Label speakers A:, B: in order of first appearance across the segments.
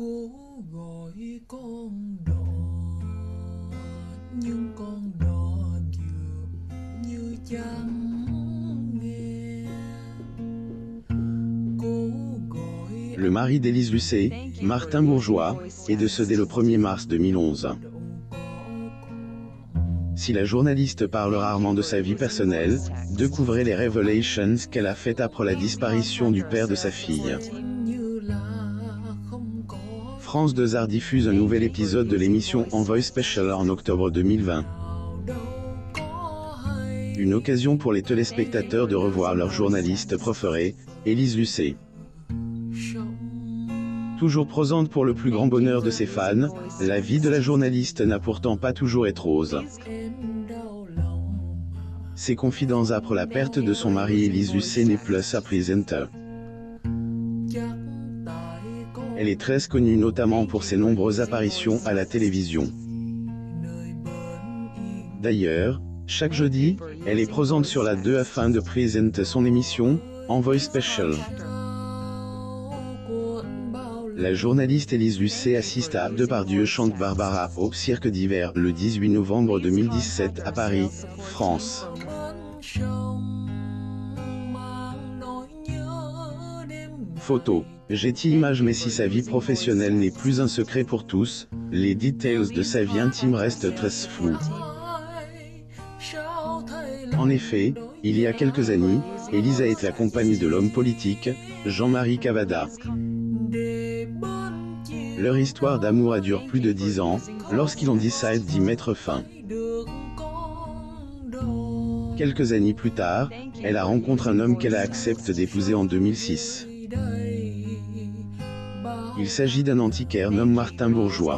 A: Cố gọi con đò nhưng con đò dường như chẳng nghe. Cố gọi
B: Le mari d'Élise Lucet, Martin Bourgeois, est décédé le 1er mars 2011. Si la journaliste parle rarement de sa vie personnelle, découvrez les révélations qu'elle a faites après la disparition du père de sa fille.
A: như là không có
B: France 2 Arts diffuse un nouvel épisode de l'émission Envoy Special en octobre 2020.
A: đâu có hay.
B: Une occasion pour les téléspectateurs de revoir leur journaliste préférée, Élise Lucet. Toujours présente pour le plus grand bonheur de ses fans, la vie de la journaliste n'a pourtant pas toujours été rose.
A: Em đau lòng
B: Ses confidences après la perte de son mari Élise Lucet n'est plus à présenter.
A: chắc tại có
B: Elle est très connue notamment pour ses nombreuses apparitions à la télévision.
A: nơi bên yên.
B: D'ailleurs, chaque jeudi, elle est présente sur la 2 afin de présenter son émission, Envoy Special. La journaliste Élise Lucet assiste à Depardieu chante Barbara au Cirque d'hiver le 18 novembre 2017 à Paris, France. Photo. Getty Images. Mais si sa vie professionnelle n'est plus un secret pour tous, les details de sa vie intime restent très floues. En effet, il y a quelques années, Élise a été accompagnée de l'homme politique, Jean-Marie Cavada. Leur histoire d'amour a duré plus de 10 ans, lorsqu'ils ont décidé d'y mettre fin. Quelques années plus tard, elle a rencontré un homme qu'elle a accepté d'épouser en 2006. Il s'agit d'un antiquaire nommé Martin Bourgeois.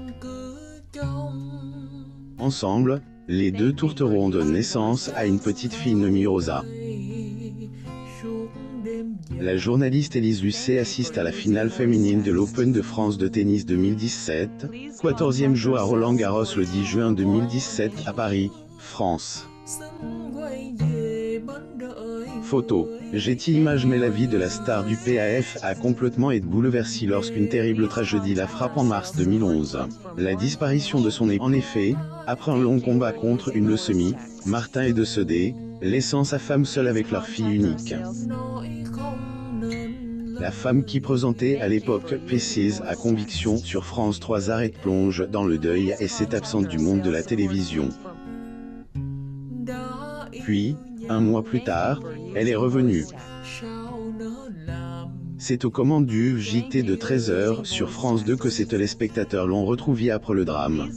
B: Ensemble, les deux tourteront donne naissance à une petite fille nommée Rosa. La journaliste Élise Lucet assiste à la finale féminine de l'Open de France de tennis 2017, 14e jour à Roland-Garros le 10 juin 2017 à Paris, France. Photo. Getty Images. Mais la vie de la star du PAF a complètement été bouleversée lorsqu'une terrible tragédie la frappe en mars 2011. La disparition de son époux. En effet, après un long combat contre une leucémie, Martin est décédé, laissant sa femme seule avec leur fille unique. La femme qui présentait à l'époque P6 à Conviction sur France 3 arrête plonge dans le deuil et s'est absente du monde de la télévision. Puis, un mois plus tard, elle est revenue. C'est aux commandes du JT de 13h sur France 2 que ses téléspectateurs l'ont retrouvée après le drame.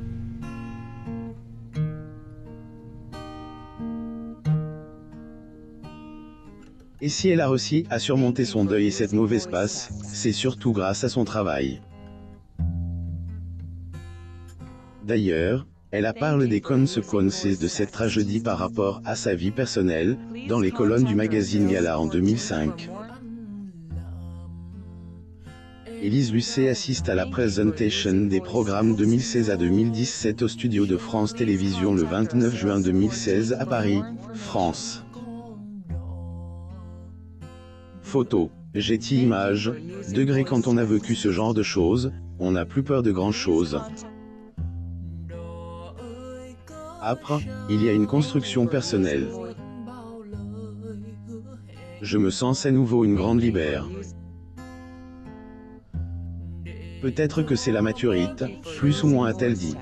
B: Et si elle a réussi à surmonter son deuil et cette mauvaise passe, c'est surtout grâce à son travail. D'ailleurs, elle a parlé des conséquences de cette tragédie par rapport à sa vie personnelle, dans les colonnes du magazine Gala en 2005. Élise Lucet assiste à la présentation des programmes 2016 à 2017 au studio de France Télévisions le 29 juin 2016 à Paris, France. Photo. Getty Images. Degré. Quand on a vécu ce genre de choses, on n'a plus peur de grand chose. Après, il y a une construction personnelle. Je me sens à nouveau une grande libère. Peut-être que c'est la maturité, plus ou moins a-t-elle dit.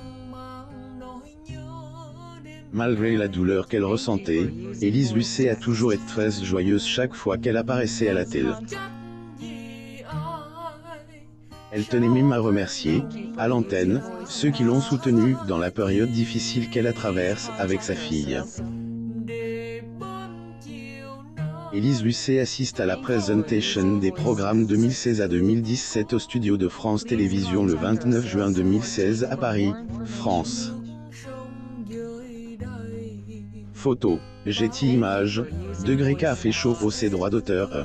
B: Malgré la douleur qu'elle ressentait, Élise Lucet a toujours été très joyeuse chaque fois qu'elle apparaissait à la télé. Elle tenait même à remercier, à l'antenne, ceux qui l'ont soutenue dans la période difficile qu'elle a traversée avec sa fille. Élise Lucet assiste à la présentation des programmes 2016 à 2017 au studio de France Télévisions le 29 juin 2016 à Paris, France. Photo. Getty Images. Degré. K a fait chaud pour ses droits d'auteur.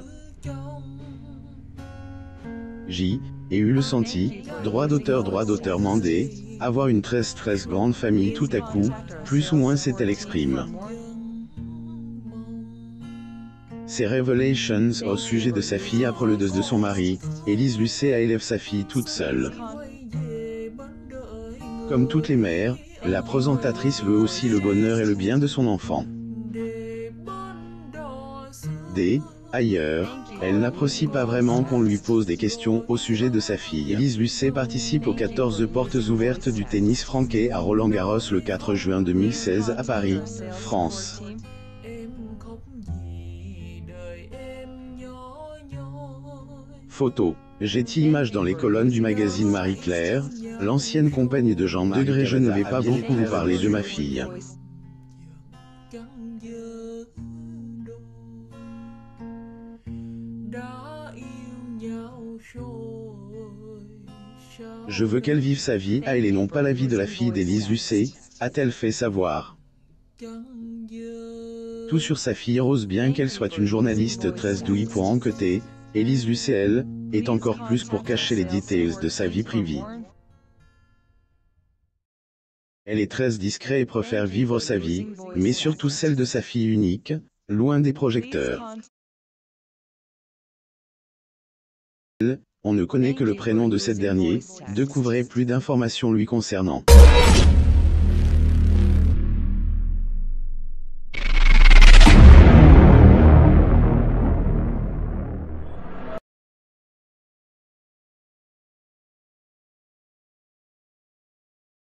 B: J. Et eu le senti, droit d'auteur mandé, avoir une très grande famille tout à coup, plus ou moins c'est elle exprime. Ses révélations au sujet de sa fille après le décès de son mari. Élise Lucet élève sa fille toute seule. Comme toutes les mères, la présentatrice veut aussi le bonheur et le bien de son enfant. Ailleurs, elle n'apprécie pas vraiment qu'on lui pose des questions au sujet de sa fille. Élise Lucet participe aux 14 portes ouvertes du tennis franqué à Roland-Garros le 4 juin 2016 à Paris, France. Photo. Getty Images dans les colonnes du magazine Marie-Claire, l'ancienne compagne de Jean-Marie. Je ne vais pas beaucoup vous parler de ma fille. Je veux qu'elle vive sa vie à elle et non pas la vie de la fille d'Élise Lucet, a-t-elle fait savoir. Tout sur sa fille Rose, bien qu'elle soit une journaliste très douée pour enquêter, Élise Lucet, elle, est encore plus pour cacher les details de sa vie privée. Elle est très discrète et préfère vivre sa vie, mais surtout celle de sa fille unique, loin des projecteurs. On ne connaît que le prénom de cette dernière, découvrez plus d'informations lui concernant.